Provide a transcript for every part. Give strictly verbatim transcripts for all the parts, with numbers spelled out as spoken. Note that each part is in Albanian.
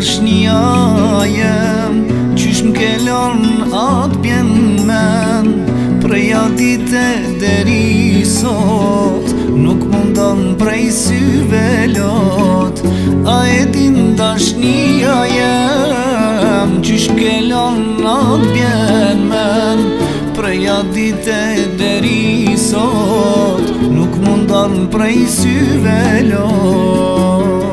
dashnia jem, qysh m'kelon atë bjen men. Preja dite deri sot, nuk mundon prej syve lot. A e din dashnia jem, qysh m'kelon atë bjen men. Preja dite deri sot, nuk mundon prej syve lot.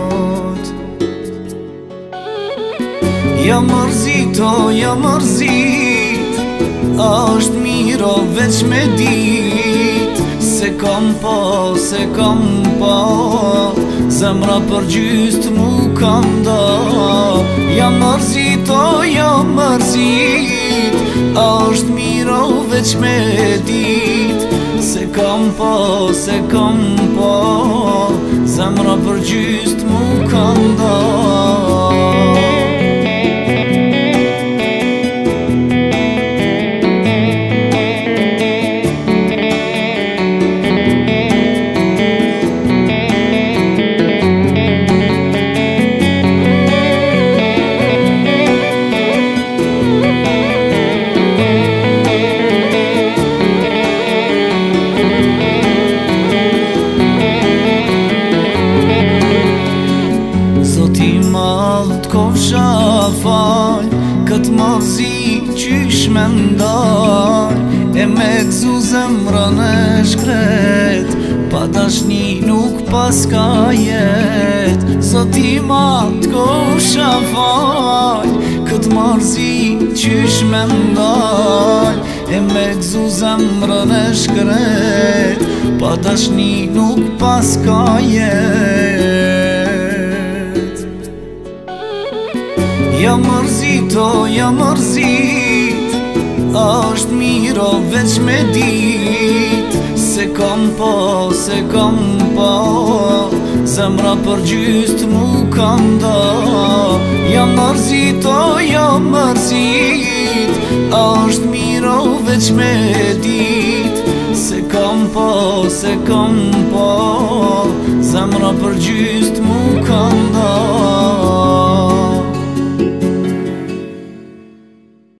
Ja mërzit, o ja mërzit, a është miro veç me dit. Se kom po, se kom po, zemra për gjyst mu kam da. Ja mërzit, o ja mërzit, a është miro veç me dit. Se kom po, se kom po, zemra për gjyst mu kam da. T'kofsha fal, këtë madhësi qysh me ndal. E me gzu zemrën e shkret, pa dashni nuk pas ka jet. Zoti ma t'kofsha fal, këtë madhësi qysh me ndal. E me gzu zemrën e shkret, pa dashni nuk pas ka jet. Ja mërzit, o ja mërzit, a është miro veç me dit. Se kom po, se kom po, zemra për gjyst mu kam da. Ja mërzit, o ja mërzit, a është miro veç me dit. Se kom po, se kom po, zemra për gjyst mu kam da.